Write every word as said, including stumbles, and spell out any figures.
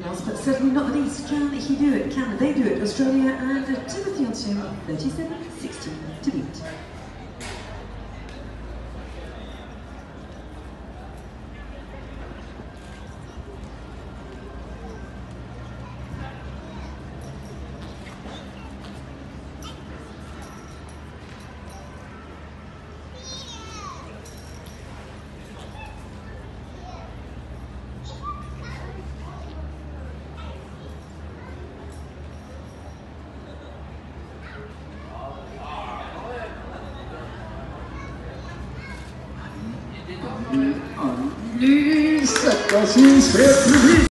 anything else, but certainly not the least. Can he do it? Can they do it? Australia and Timothy on two, thirty-seven sixteen to beat. Lisa, das ist